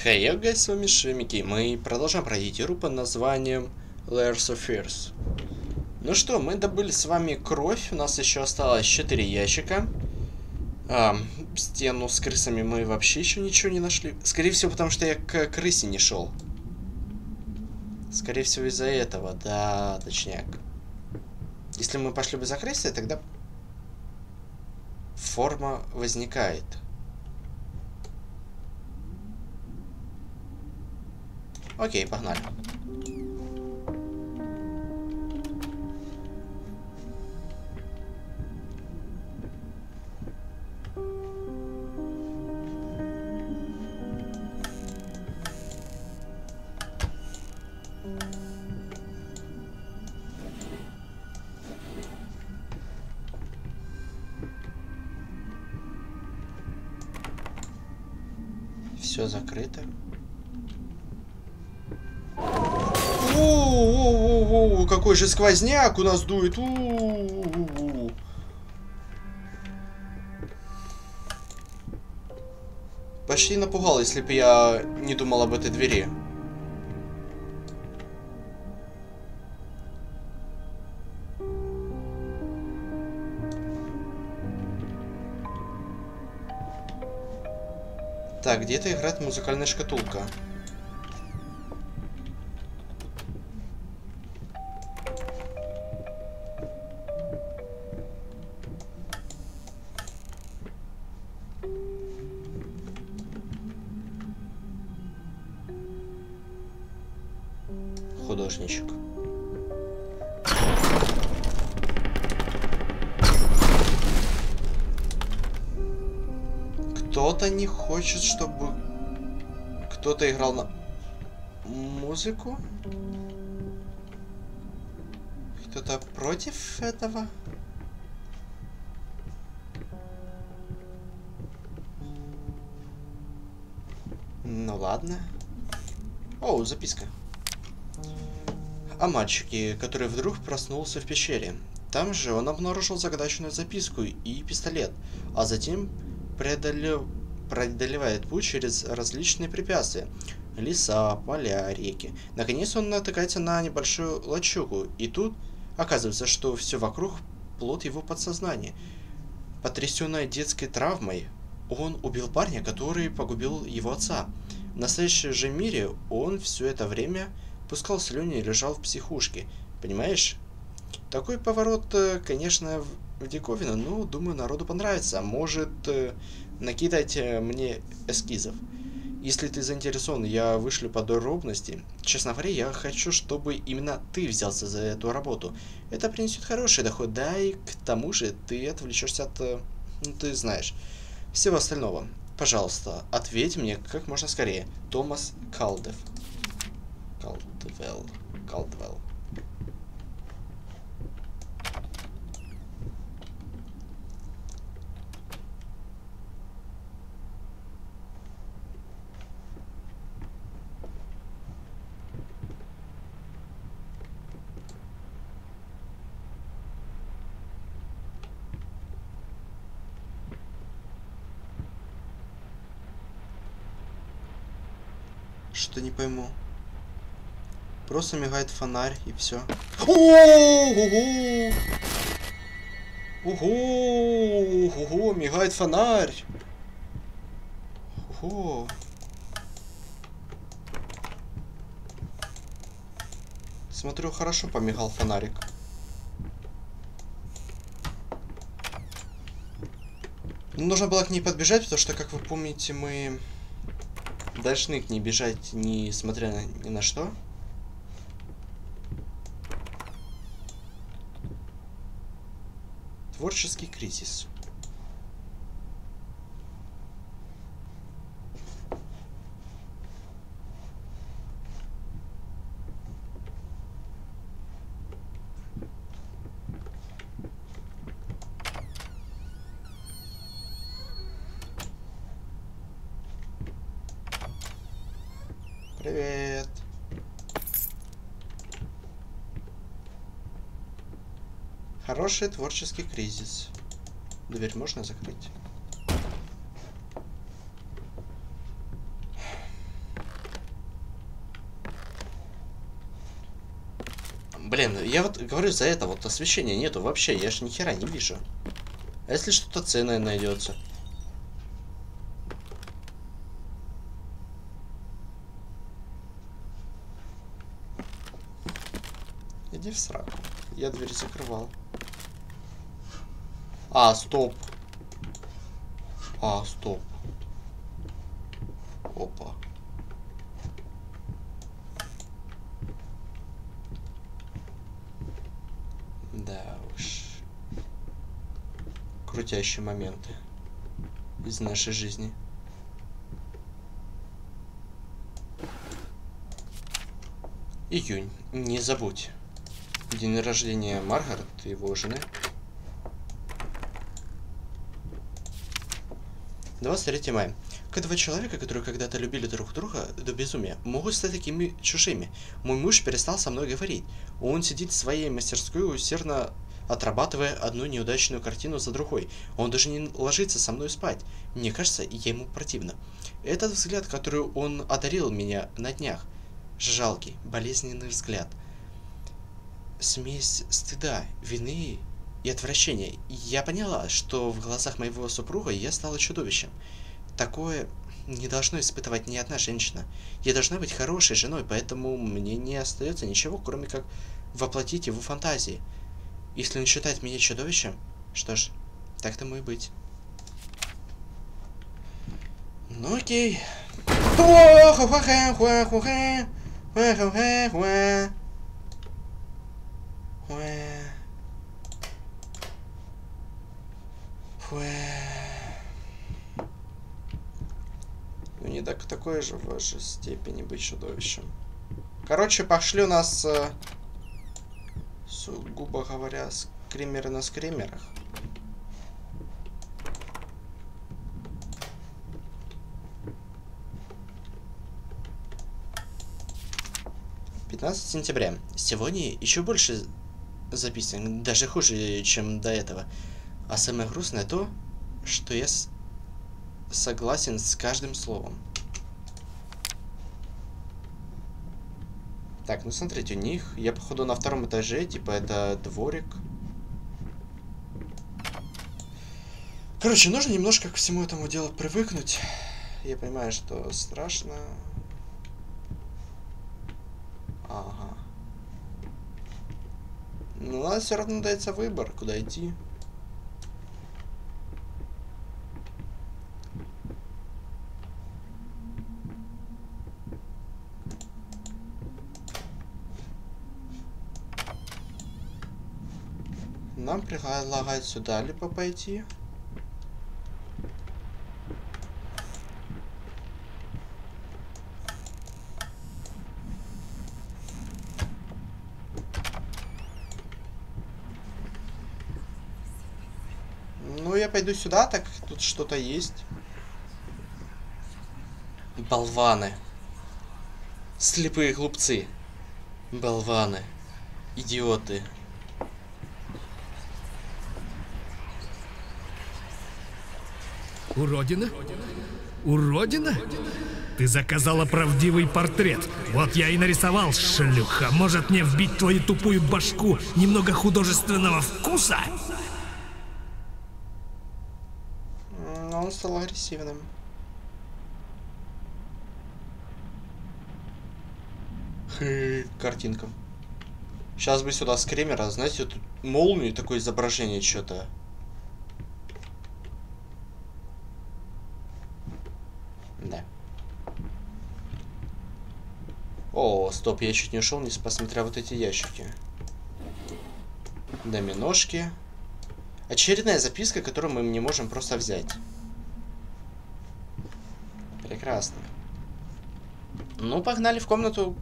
Хей, hey, с вами Шимики. Мы продолжаем проходить игру под названием Layers of Fears. Ну что, мы добыли с вами кровь. У нас еще осталось 4 ящика. Стену с крысами мы вообще еще ничего не нашли. Скорее всего, потому что я к крысе не шел. Скорее всего, из-за этого, да, точняк. Если мы пошли бы за крысой, тогда форма возникает. Окей, погнали. Все закрыто. О, какой же сквозняк у нас дует. Почти напугал, если бы я не думал об этой двери. Так, где-то играет музыкальная шкатулка. Художничек. Кто-то не хочет, чтобы кто-то играл на музыку. Кто-то против этого. Ну ладно. О, записка. О мальчике, который вдруг проснулся в пещере. Там же он обнаружил загадочную записку и пистолет, а затем преодолевает путь через различные препятствия. Леса, поля, реки. Наконец он натыкается на небольшую лачугу, и тут оказывается, что все вокруг плод его подсознания. Потрясенная детской травмой, он убил парня, который погубил его отца. В настоящем же мире он все это время пускал слюни и лежал в психушке. Понимаешь? Такой поворот, конечно, в диковину, но, думаю, народу понравится. Может, накидать мне эскизов. Если ты заинтересован, я вышлю подробности. Честно говоря, я хочу, чтобы именно ты взялся за эту работу. Это принесет хороший доход, да и к тому же ты отвлечешься от, ну, ты знаешь, всего остального. Пожалуйста, ответь мне как можно скорее. Томас Калдвелл. Что не пойму. Просто мигает фонарь и все. Ого, мигает фонарь. Ого. Смотрю, хорошо помигал фонарик. Но нужно было к ней подбежать, потому что, как вы помните, мы должны к ней бежать, несмотря ни на что. Творческий кризис. Привет. Хороший творческий кризис. Дверь можно закрыть? Блин, я вот говорю, за это вот освещения нету вообще, я ж ни хера не вижу. А если что-то ценное найдется? Иди в сраку. Я дверь закрывал. А, стоп. А, стоп. Опа. Да уж. Крутящие моменты из нашей жизни. Июнь. Не забудь. День рождения Маргарет и его жены. 23 мая. Как два человека, которые когда-то любили друг друга до безумия, могут стать такими чужими. Мой муж перестал со мной говорить. Он сидит в своей мастерской, усердно отрабатывая одну неудачную картину за другой. Он даже не ложится со мной спать. Мне кажется, я ему противно. Этот взгляд, который он одарил меня на днях. Жалкий, болезненный взгляд. Смесь стыда, вины и отвращения. Я поняла, что в глазах моего супруга я стала чудовищем. Такое не должно испытывать ни одна женщина. Я должна быть хорошей женой, поэтому мне не остается ничего, кроме как воплотить его фантазии. Если он считает меня чудовищем, что ж, так тому и быть. Ну окей. Ну не так такой же в вашей степени быть чудовищем. Короче, пошли у нас, сугубо говоря, скримеры на скримерах. Сентября. Сегодня еще больше записан, даже хуже, чем до этого. А самое грустное то, что я согласен с каждым словом. Так, ну смотрите, у них, я походу на втором этаже, типа это дворик. Короче, нужно немножко к всему этому делу привыкнуть. Я понимаю, что страшно. Ага. Ну, у нас все равно дается выбор, куда идти. Нам предлагают сюда либо пойти. Ну, я пойду сюда, так тут что-то есть. Болваны. Слепые глупцы. Болваны. Идиоты. Уродина? Уродина? Ты заказала правдивый портрет. Вот я и нарисовал, шлюха. Может мне вбить твою тупую башку немного художественного вкуса? Но он стал агрессивным. Картинка. Сейчас бы сюда скримера, знаете, тут молнию, такое изображение что-то. Да. О, стоп, я чуть не ушел, не посмотря вот эти ящики. Доминошки. Очередная записка, которую мы не можем просто взять. Прекрасно. Ну, погнали в комнату.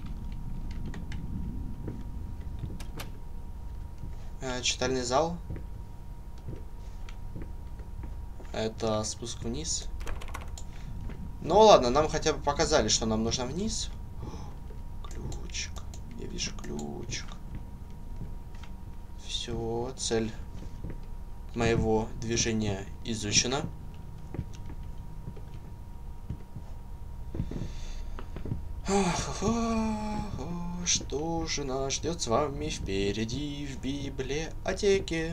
Читальный зал. Это спуск вниз. Ну ладно, нам хотя бы показали, что нам нужно вниз. Ключик. Я вижу ключик. Все, цель моего движения изучена. что же нас ждет с вами впереди в библиотеке?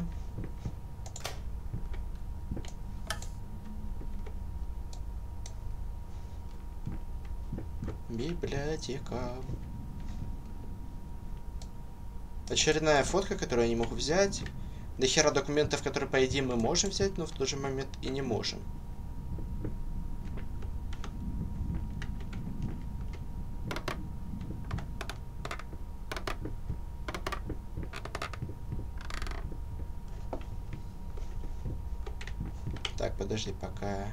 Библиотека. Очередная фотка, которую я не могу взять. До хера документов, которые, по идее, мы можем взять, но в тот же момент и не можем. Так, подожди, пока...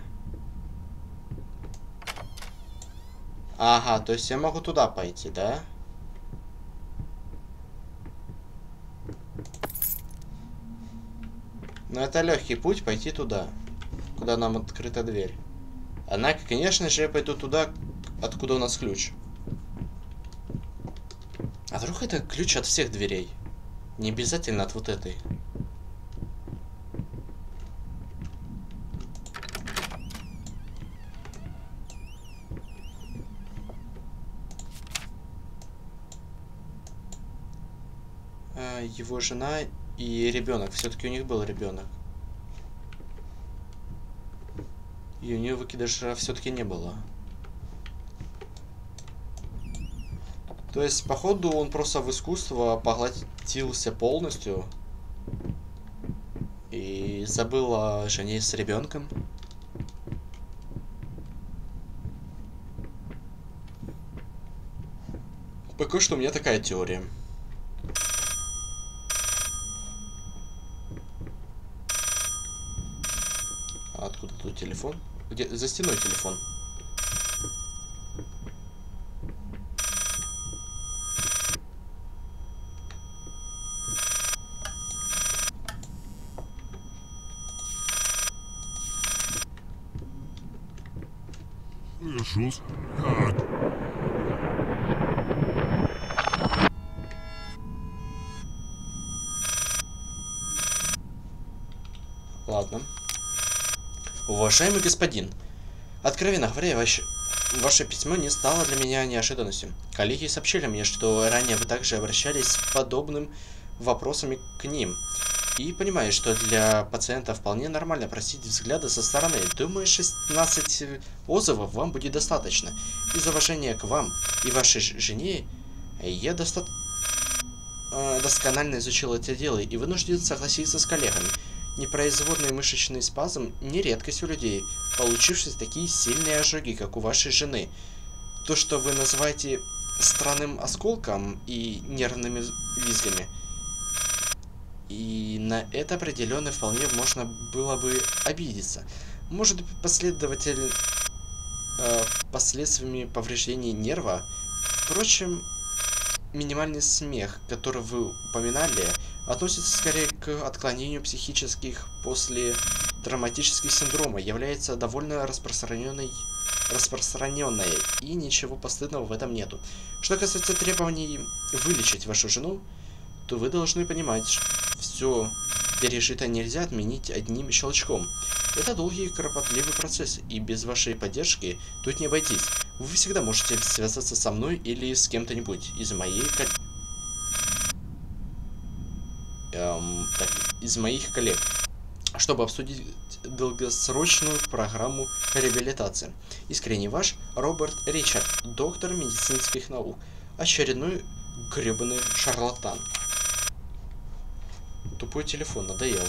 Ага, то есть я могу туда пойти, да? Но это легкий путь пойти туда, куда нам открыта дверь. Однако, конечно же, я пойду туда, откуда у нас ключ. А вдруг это ключ от всех дверей? Не обязательно от вот этой. Его жена и ребенок. Все-таки у них был ребенок. И у нее выкидыша все-таки не было. То есть, походу, он просто в искусство поглотился полностью. И забыл о жене с ребенком. Пока что у меня такая теория. Откуда тут телефон? Где? За стеной телефон. Иисус. Ладно. Уважаемый господин, откровенно говоря, ваше письмо не стало для меня неожиданностью. Коллеги сообщили мне, что ранее вы также обращались с подобным вопросами к ним. И понимаю, что для пациента вполне нормально просить взгляда со стороны. Думаю, 16 отзывов вам будет достаточно. Из уважения к вам и вашей жене я досконально изучил это дело и вынужден согласиться с коллегами. Непроизводный мышечный спазм не редкость у людей, получившись такие сильные ожоги, как у вашей жены. То, что вы называете странным осколком и нервными визгами, и на это определенно вполне можно было бы обидеться. Может быть, последствиями повреждений нерва. Впрочем, минимальный смех, который вы упоминали, относится скорее к отклонению психических после травматических синдрома, является довольно распространенной, и ничего постыдного в этом нету. Что касается требований вылечить вашу жену, то вы должны понимать, что все пережитое нельзя отменить одним щелчком. Это долгий и кропотливый процесс, и без вашей поддержки тут не обойтись. Вы всегда можете связаться со мной или с кем-то-нибудь из моих коллег, чтобы обсудить долгосрочную программу реабилитации. Искренне ваш Роберт Ричард, доктор медицинских наук. Очередной гребаный шарлатан. Тупой телефон надоел.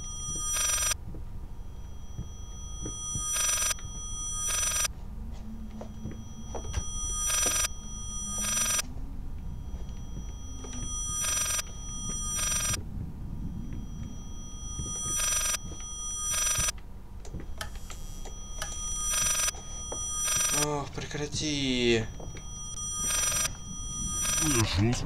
Ох, прекрати. Иисус.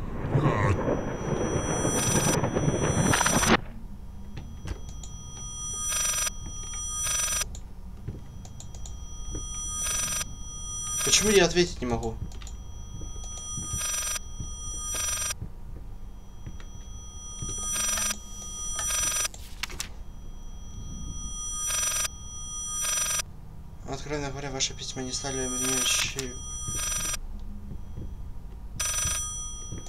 Почему я ответить не могу? Откровенно говоря, ваши письма не стали мне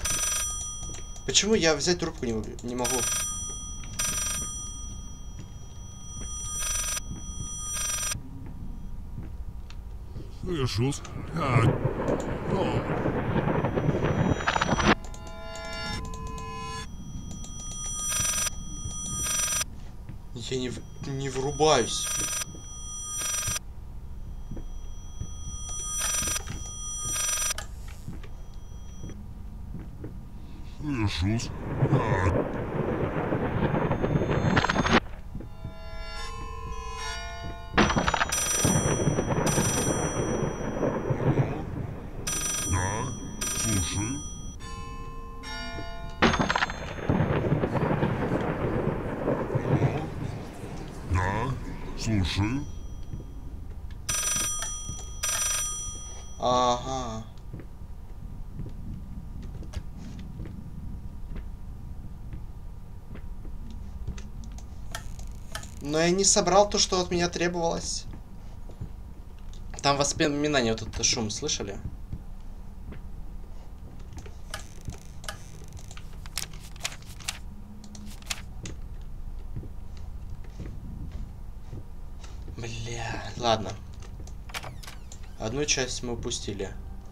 Почему я взять трубку не могу? Иисус. Я не врубаюсь. Иисус. Да, слушаю. Да, слушаю. Ага. Но я не собрал то, что от меня требовалось. Там воспоминания, вот этот шум, слышали? Бля, ладно. Одну часть мы упустили.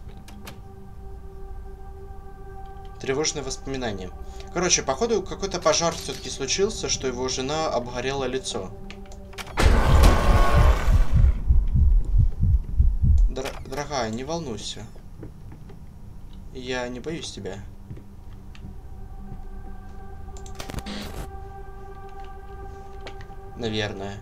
Тревожные воспоминания. Короче, походу какой-то пожар все-таки случился, что его жена обгорела лицо. Дорогая, не волнуйся. Я не боюсь тебя. Наверное.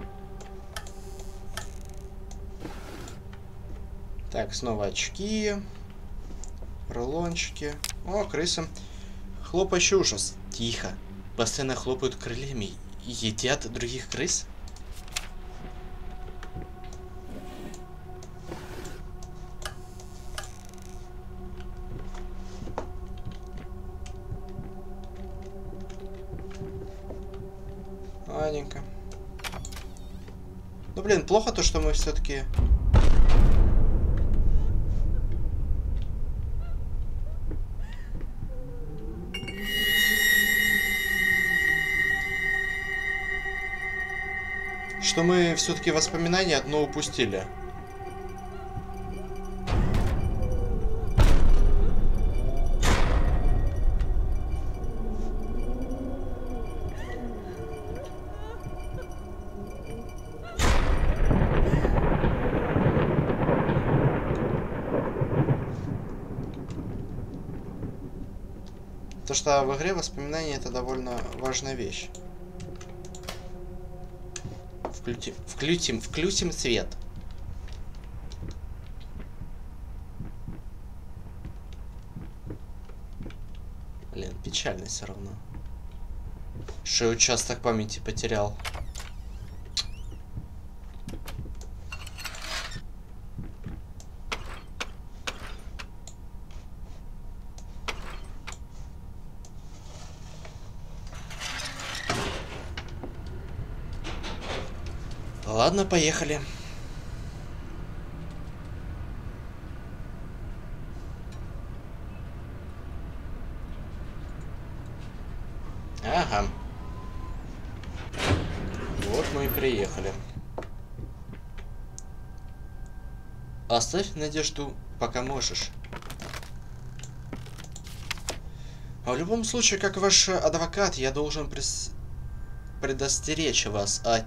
Так, снова очки. Рулончики. О, крыса. Хлопающий ужас. Тихо. Постоянно хлопают крыльями и едят других крыс? Ладненько. Ну, блин, плохо то, что мы все-таки... Что мы все-таки воспоминания одно упустили. То, что в игре воспоминания это довольно важная вещь. Включим свет. Блин, печально все равно. Что я участок памяти потерял. Ладно, поехали. Ага. Вот мы и приехали. Оставь надежду, пока можешь. А в любом случае, как ваш адвокат, я должен предостеречь вас от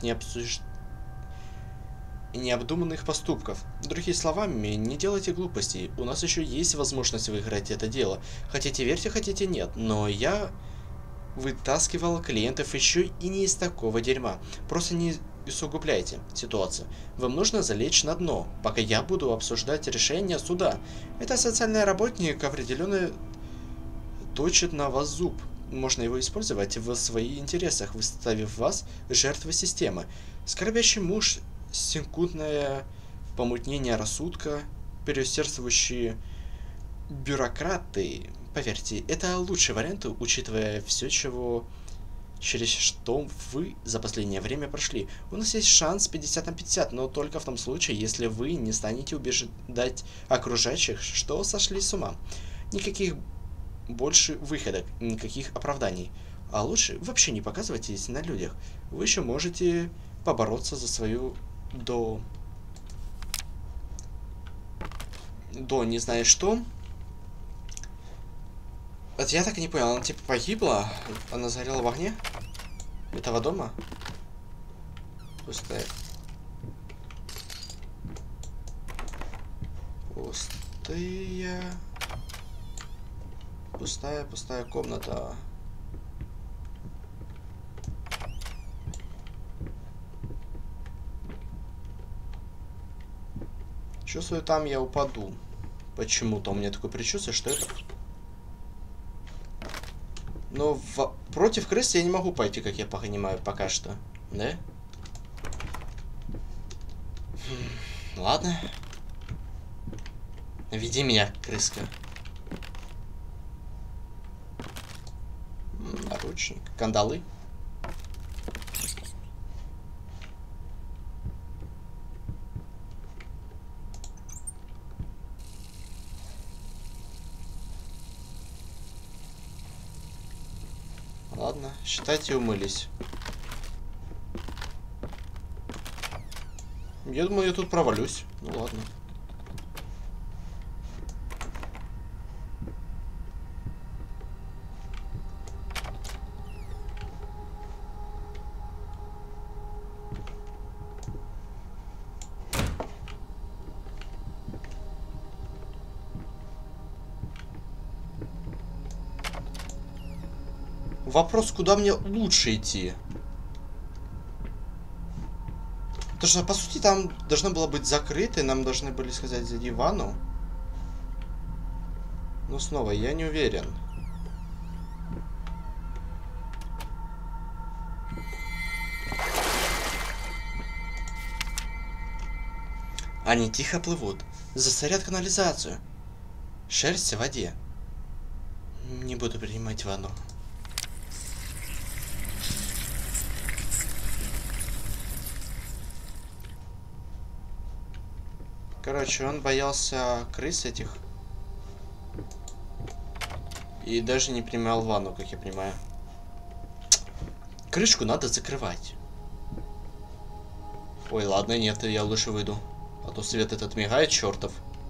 необдуманных поступков. Другими словами, не делайте глупостей. У нас еще есть возможность выиграть это дело. Хотите верьте, хотите нет. Но я вытаскивал клиентов еще и не из такого дерьма. Просто не усугубляйте ситуацию. Вам нужно залечь на дно, пока я буду обсуждать решение суда. Это социальный работник определенно точит на вас зуб. Можно его использовать в своих интересах, выставив вас жертвой системы. Скорбящий муж, секундное помутнение рассудка, переусердствующие бюрократы. Поверьте, это лучший вариант, учитывая все, через что вы за последнее время прошли. У нас есть шанс 50 на 50, но только в том случае, если вы не станете убеждать окружающих, что сошли с ума. Никаких больше выходок, никаких оправданий. А лучше вообще не показывайтесь на людях. Вы еще можете побороться за свою до не знаю что. Вот я так и не понял, она типа погибла? Она сгорела в огне? Этого дома? Пустая. Пустая комната. Чувствую, там я упаду. Почему-то у меня такое предчувствие, что это... Но против крысы я не могу пойти, как я понимаю, пока что. Да? Ладно. Веди меня, крыска. Наручник. Кандалы. Ладно, считайте, умылись. Я думаю, я тут провалюсь. Ну ладно. Вопрос, куда мне лучше идти? Потому что, по сути, там должно было быть закрыто, и нам должны были сказать зайди в ванну. Но снова, я не уверен. Они тихо плывут. Засорят канализацию. Шерсть в воде. Не буду принимать ванну. Короче, он боялся крыс этих. И даже не принимал ванну, как я понимаю. Крышку надо закрывать. Ой, ладно, нет, я лучше выйду. А то свет этот мигает, чертов.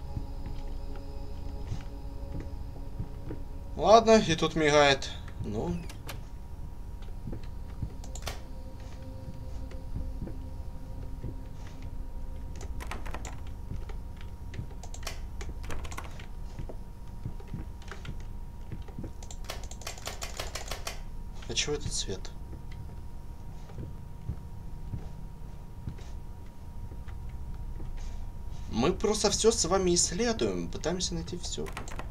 Ладно, и тут мигает. Ну... А чего этот цвет? Мы просто все с вами исследуем, пытаемся найти все.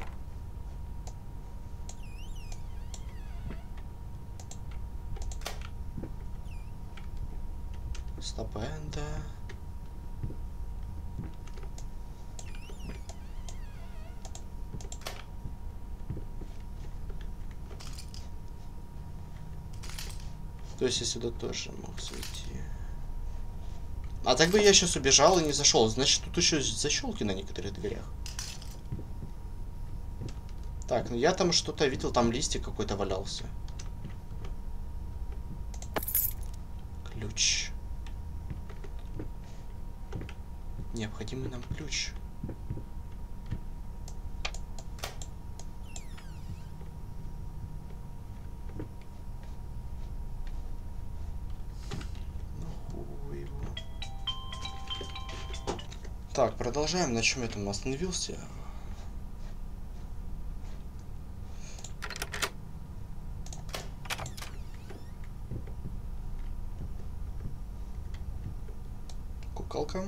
Стоп-энда. То есть я сюда тоже мог зайти. А так бы я сейчас убежал и не зашел. Значит, тут еще защелки на некоторых дверях. Так, ну я там что-то видел, там листик какой-то валялся. Ключ. Необходимый нам ключ. Так, продолжаем. На чем я там остановился? Куколка.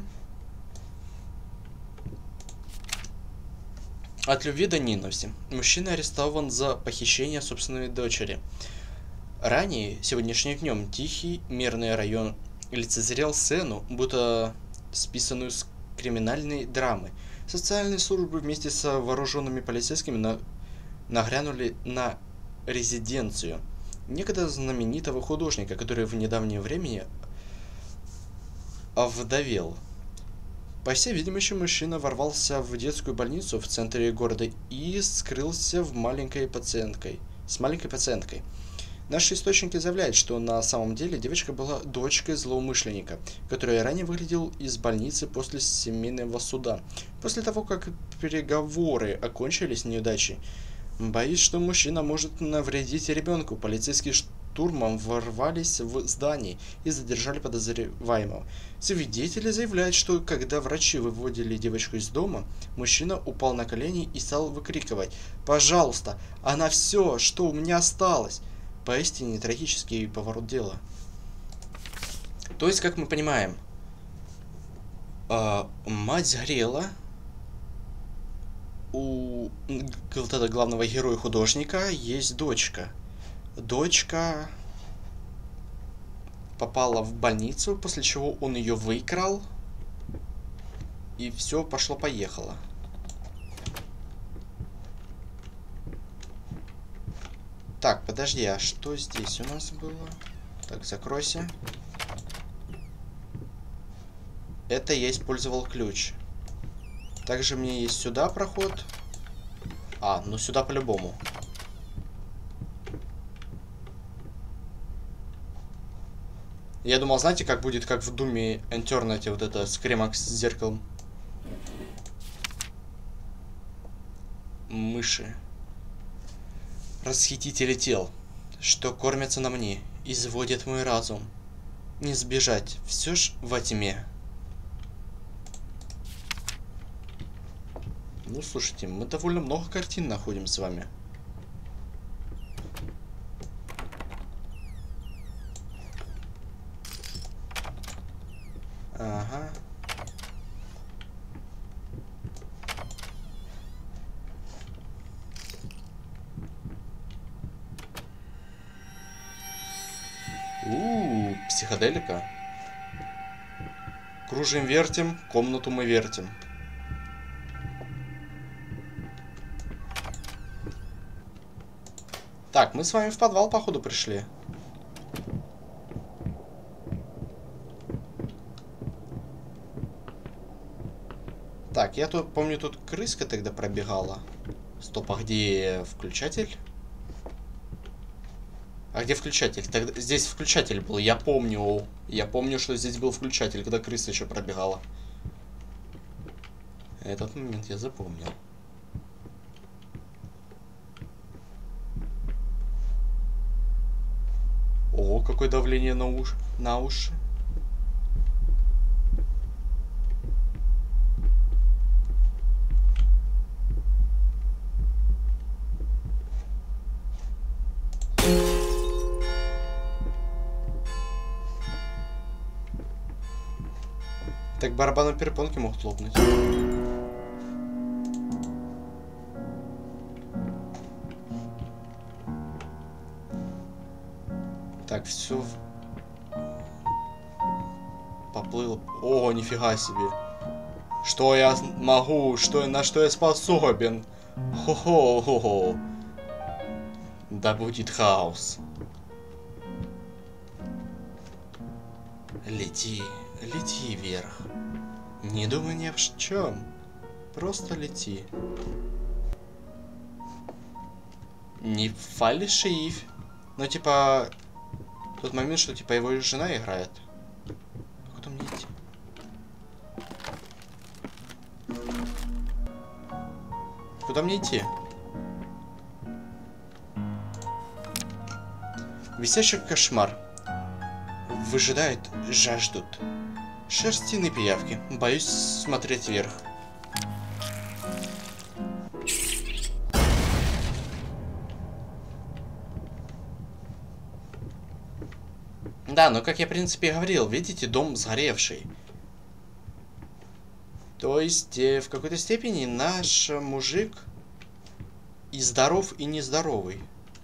От любви до ненависти. Мужчина арестован за похищение собственной дочери. Ранее, сегодняшним днем, тихий, мирный район лицезрел сцену, будто списанную с криминальной драмы. Социальные службы вместе с вооруженными полицейскими нагрянули на резиденцию некогда знаменитого художника, который в недавнее время овдовел. По всей видимости, мужчина ворвался в детскую больницу в центре города и скрылся с маленькой пациенткой. Наши источники заявляют, что на самом деле девочка была дочкой злоумышленника, который ранее выглядел из больницы после семейного суда. После того, как переговоры окончились неудачей, боюсь, что мужчина может навредить ребенку. Полицейские штурмом ворвались в здание и задержали подозреваемого. Свидетели заявляют, что когда врачи выводили девочку из дома, мужчина упал на колени и стал выкрикивать: «Пожалуйста, она все, что у меня осталось!» Поистине трагический поворот дела. То есть, как мы понимаем, мать сгорела, у главного героя художника есть дочка. Дочка попала в больницу, после чего он ее выкрал, и все пошло-поехало. Так, подожди, а что здесь у нас было? Так, закройся. Это я использовал ключ. Также мне есть сюда проход. А, ну сюда по-любому. Я думал, знаете, как будет, как в Думе Интернете, вот это скремак с зеркалом. Мыши. Расхитители тел, что кормятся на мне, изводят мой разум. Не сбежать, все ж во тьме. Ну, слушайте, мы довольно много картин находим с вами. Ага. Психоделика. Кружим-вертим, комнату мы вертим. Так, мы с вами в подвал, походу, пришли. Так, я тут, помню, тут крыска тогда пробегала. Стоп, а где включатель? А где включатель? Тогда здесь включатель был, я помню. Я помню, что здесь был включатель, когда крыса еще пробегала. Этот момент я запомнил. О, какое давление на уши. Так барабаны перепонки могут лопнуть. Так, все. Поплыл. О, нифига себе. Что я могу? На что я способен? Хо-хо-хо-хо. Да будет хаос. Лети. Лети вверх. Не думай ни о чем. Просто лети. Не фальшивь. Ну, типа... Тот момент, что, типа, его жена играет. Куда мне идти? Куда мне идти? Висящий кошмар. Выжидают, жаждут. Шерстяные пиявки. Боюсь смотреть вверх. Да, но как я в принципе говорил, видите, дом сгоревший. То есть, в какой-то степени наш мужик и здоров, и нездоровый.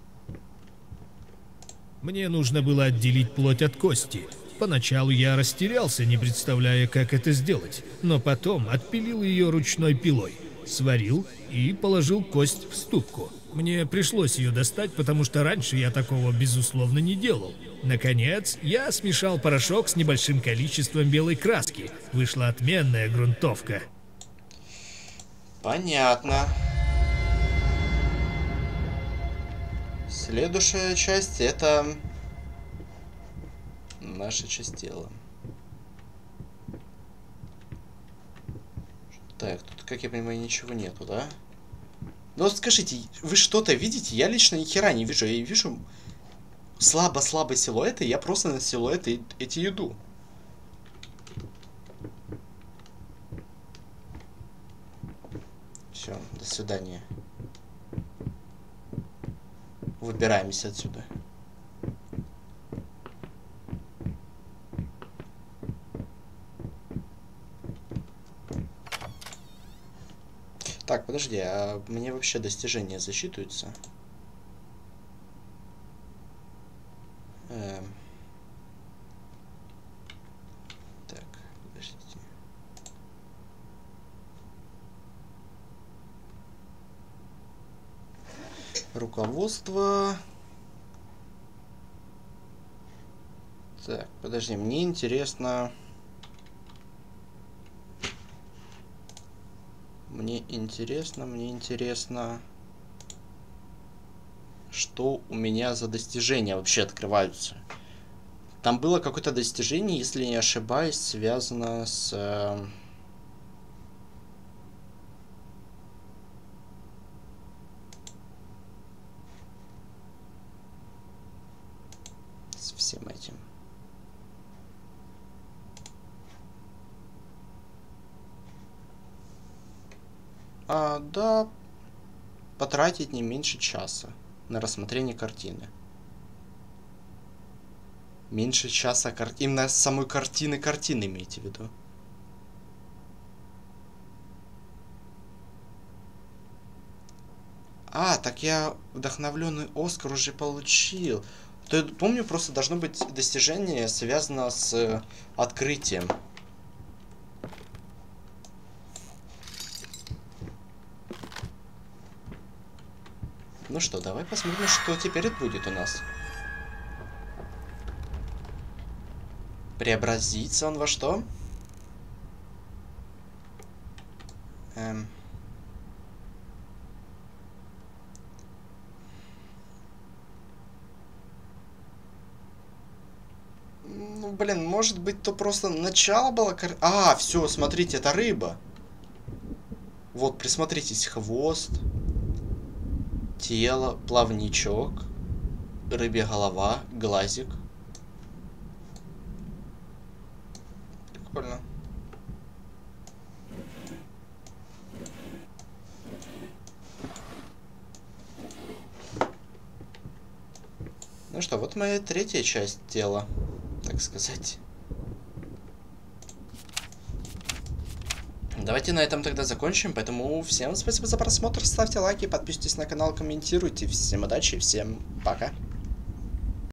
Мне нужно было отделить плоть от кости. Поначалу я растерялся, не представляя, как это сделать, но потом отпилил ее ручной пилой, сварил и положил кость в ступку. Мне пришлось ее достать, потому что раньше я такого, безусловно, не делал. Наконец, я смешал порошок с небольшим количеством белой краски. Вышла отменная грунтовка. Понятно. Следующая часть — это наша часть тела. Так, тут, как я понимаю, ничего нету, да? Ну вот скажите, вы что-то видите? Я лично ни хера не вижу. Я вижу слабо-слабый силуэт, и я просто на силуэты эти иду. Все, до свидания. Выбираемся отсюда. Так, подожди, а мне вообще достижения засчитываются? Так, подождите. Руководство. Так, подожди, мне интересно... Мне интересно, что у меня за достижения вообще открываются. Там было какое-то достижение, если не ошибаюсь, связано с всем этим. Да, потратить не меньше часа на рассмотрение картины. Меньше часа именно самой картины имеете в виду? Так я вдохновленный Оскар уже получил. То я помню, просто должно быть достижение, связано с открытием. Ну что, давай посмотрим, что теперь будет у нас. Преобразится он во что? Ну, блин, может быть, то просто начало было... все, смотрите, это рыба. Вот, присмотритесь, хвост. Тело, плавничок, рыбья голова, глазик. Прикольно. Ну что, вот моя третья часть тела, так сказать. Давайте на этом тогда закончим, поэтому всем спасибо за просмотр, ставьте лайки, подписывайтесь на канал, комментируйте, всем удачи, всем пока.